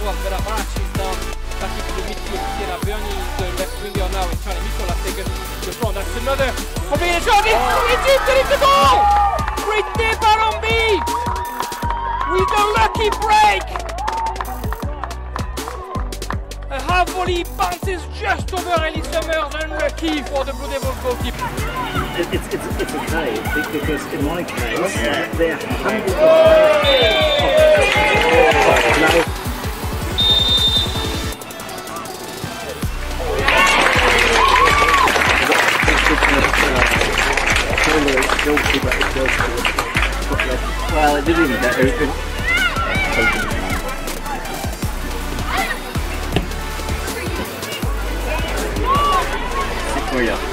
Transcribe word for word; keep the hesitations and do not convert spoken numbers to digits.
was better. Archie's down. Back into the midfield. Siena Bernie, the left winger now, is trying to miss on that second. The front, that's another. Probably a shot. It's, it's it, and it's a goal! Brittany Barombi with a lucky break. A half volley bounces just over Ellie Summers, unlucky for the Blue Devils goalkeeper. It, it's, it's, it's okay because in my case, they're hundreds of well, it didn't even get open. Victoria.